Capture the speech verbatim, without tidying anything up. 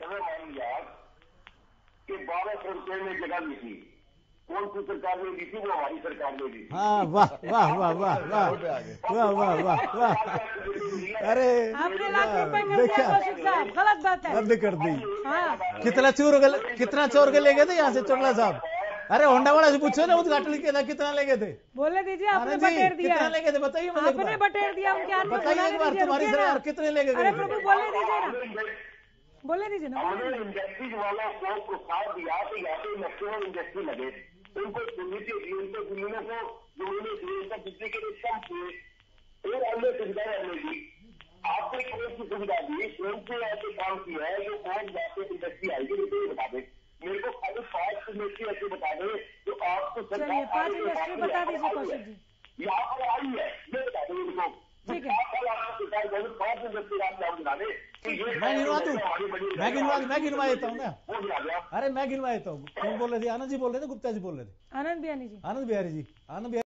ऐसा मान लिया कि बारह सौ रुपए में जगह दी थी, कौन सी सरकार ने दी थी? वो हमारी सरकार ने दी थी। हाँ, वाह वाह वाह वाह वाह वाह वाह वाह वाह। अरे आपने लाख रुपए कर दिया कौशिक साहब, गलत बात है, रद्द कर दी। हाँ कितना चोर गल, कितना चोर के ले गए थे यहाँ से चोरला साहब? अरे होंडा वाला से पूछो ना, उद्घाटन किया था, कितना ले गए थे? बोले दीजिए, आपने आनंद जी, बटेर दिया, कितना ले गए थे बताइए मुझे एक आपने बार। बटेर दिया उनके हाथ में, बताइए एक बार, तुम्हारी सरकार कितने ले गए? अरे प्रभु बोलने दीजिए ना, बोलने दीजिए ना। हमने इंडस्ट्रीज वालों को प्रोत्साहन दिया कि यहाँ पे मैक्सिमम इंडस्ट्री लगे, उनको सुविधा दी, उनको जमीनों को जमीनें दी, उनको बिजली के रेट कम किए और अन्य सुविधाएं हमने दी। आपने कौन सी सुविधा दी, कौन से ऐसे काम किया है जो कौन जाके इंडस्ट्री आएगी, मुझे बता दे। मेरे को खाली पांच इंडस्ट्री ऐसे बता दे जो आपको चलिए पांच इंडस्ट्री बता दीजिए कौशिक जी। यहाँ पर आई है, ये बता दो उनको। ठीक है, पांच इंडस्ट्री आप नाम बता दे। मैं गिनवा दूं, मैं गिनवा मैं गिनवा देता हूँ ना। अरे मैं गिनवा देता हूँ। कौन बोल रहे थे? आनंद जी बोल रहे थे, गुप्ता जी बोल रहे थे? आनंद बिहारी जी। आनंद बिहारी जी, आनंद बिहारी